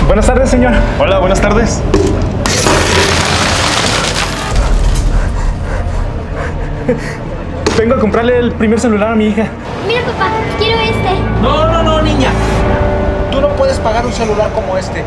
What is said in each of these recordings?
Buenas tardes, señor. Hola, buenas tardes. Vengo a comprarle el primer celular a mi hija. Mira, papá, quiero este. No, niña. Tú no puedes pagar un celular como este.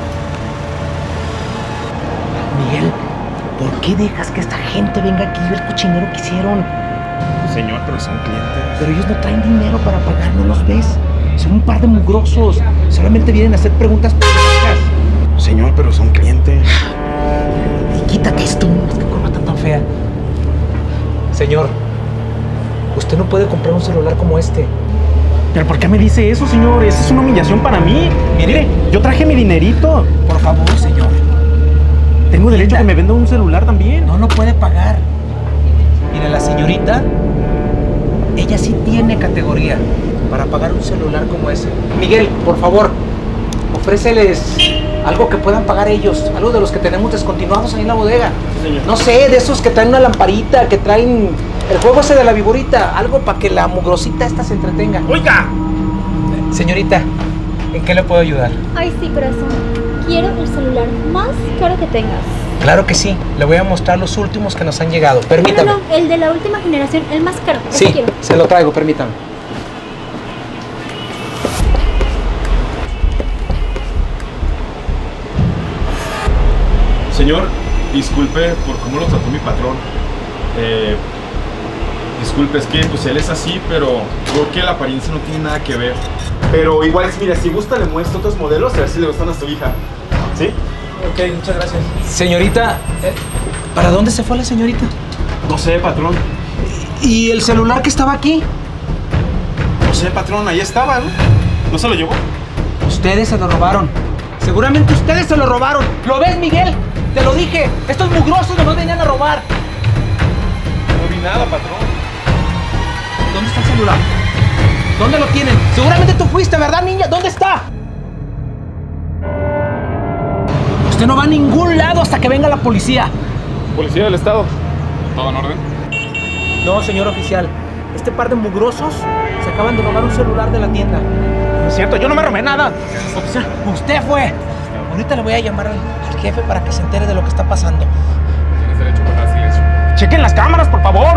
Miguel, ¿por qué dejas que esta gente venga aquí y vea el cochinero que hicieron? Señor, pero son clientes. Pero ellos no traen dinero para pagar, ¿no los ves? Son un par de mugrosos. Solamente vienen a hacer preguntas pendejas. Señor, pero son clientes. Y quítate esto, es que corbata tan fea. Señor, usted no puede comprar un celular como este. ¿Pero por qué me dice eso, señor? Esa es una humillación para mí. Mire, yo traje mi dinerito. Por favor, señor. Tengo derecho a que me venda un celular también. No lo puede pagar. Mire, la señorita, ella sí tiene categoría para pagar un celular como ese. Miguel, por favor, ofréceles algo que puedan pagar ellos. Algo de los que tenemos descontinuados ahí en la bodega. Sí, señor. No sé, de esos que traen una lamparita, que traen el juego ese de la viborita. Algo para que la mugrosita esta se entretenga. ¡Oiga! Señorita, ¿en qué le puedo ayudar? Ay, sí, corazón. Quiero el celular más caro que tengas. Claro que sí. Le voy a mostrar los últimos que nos han llegado. Permítame. No, el de la última generación, el más caro. Ese Sí, quiero. se lo traigo, permítame. Señor, disculpe por cómo lo trató mi patrón. Disculpe, es que pues él es así, pero creo que la apariencia no tiene nada que ver. Pero igual, mira, si gusta le muestro otros modelos a ver si le gustan a su hija. ¿Sí? Ok, muchas gracias. Señorita, ¿para dónde se fue la señorita? No sé, patrón. ¿Y el celular que estaba aquí? No sé, patrón, ahí estaba, ¿no? ¿No se lo llevó? Ustedes se lo robaron. Seguramente ustedes se lo robaron. ¿Lo ves, Miguel? Te lo dije. Estos mugrosos nomás venían a robar. No vi nada, patrón. ¿Dónde está el celular? ¿Dónde lo tienen? Seguramente tú fuiste, ¿verdad, niña? ¿Dónde está? Usted no va a ningún lado hasta que venga la policía. Policía del Estado. ¿Todo en orden? No, señor oficial. Este par de mugrosos se acaban de robar un celular de la tienda. No es cierto, yo no me robé nada. Oficial, usted fue. Ahorita le voy a llamar al jefe para que se entere de lo que está pasando. Tienes derecho a guardar silencio. Chequen las cámaras, por favor.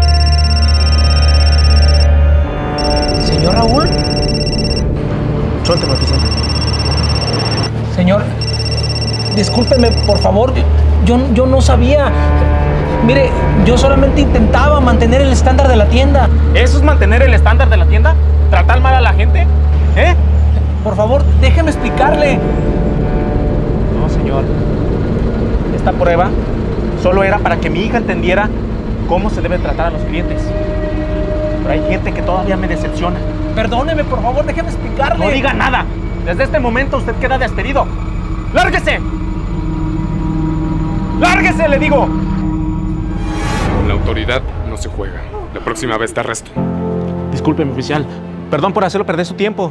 ¿Señor Raúl? Suélteme, oficial. Señor, discúlpeme, por favor. Yo no sabía. Mire, yo solamente intentaba mantener el estándar de la tienda. ¿Eso es mantener el estándar de la tienda? ¿Tratar mal a la gente? ¿Eh? Por favor, déjeme explicarle. No, señor. Esta prueba solo era para que mi hija entendiera cómo se debe tratar a los clientes. Pero hay gente que todavía me decepciona. Perdóneme, por favor, déjeme explicarle. No diga nada. Desde este momento usted queda despedido. ¡Lárguese! ¡Lárguese, le digo! Con la autoridad no se juega. La próxima vez te arresto. Discúlpeme, oficial. Perdón por hacerlo perder su tiempo.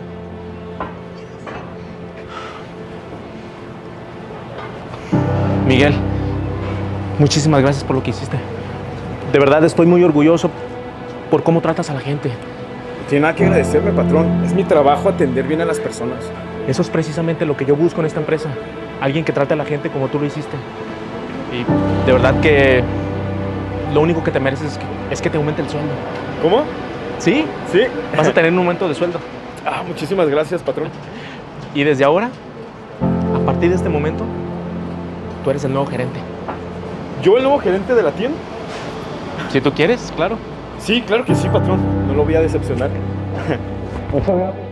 Miguel, muchísimas gracias por lo que hiciste. De verdad estoy muy orgulloso por cómo tratas a la gente. No tiene nada que agradecerme, patrón. Es mi trabajo atender bien a las personas. Eso es precisamente lo que yo busco en esta empresa. Alguien que trate a la gente como tú lo hiciste. Y de verdad que lo único que te mereces es que te aumente el sueldo. ¿Cómo? ¿Sí? Sí. Vas a tener un aumento de sueldo. Ah, muchísimas gracias, patrón. Y desde ahora, a partir de este momento, tú eres el nuevo gerente. ¿Yo el nuevo gerente de la tienda? Si tú quieres, claro. Sí, claro que sí, patrón. No lo voy a decepcionar. Muchas gracias.